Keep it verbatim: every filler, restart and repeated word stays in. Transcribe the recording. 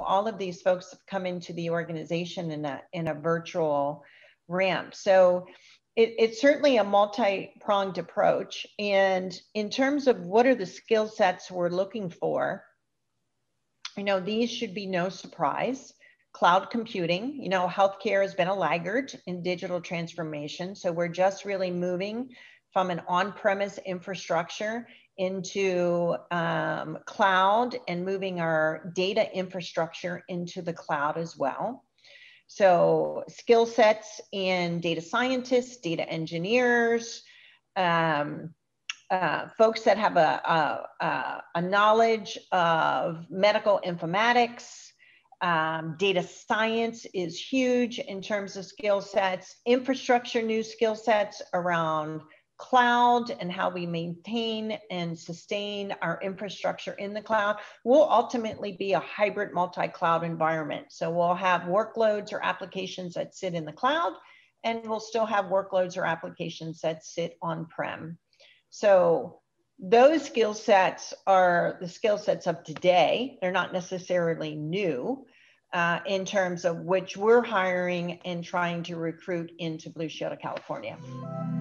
all of these folks have come into the organization in a, in a virtual ramp. So it, it's certainly a multi-pronged approach. And in terms of what are the skill sets we're looking for, you know, these should be no surprise. Cloud computing, you know, healthcare has been a laggard in digital transformation. So we're just really moving from an on-premise infrastructure into um, cloud and moving our data infrastructure into the cloud as well. So skill sets in data scientists, data engineers, um, uh, folks that have a, a, a knowledge of medical informatics. Um, data science is huge in terms of skill sets, infrastructure, new skill sets around cloud and how we maintain and sustain our infrastructure in the cloud. Will ultimately be a hybrid multi-cloud environment. So we'll have workloads or applications that sit in the cloud, and we'll still have workloads or applications that sit on-prem. So those skill sets are the skill sets of today. They're not necessarily new uh, in terms of which we're hiring and trying to recruit into Blue Shield of California.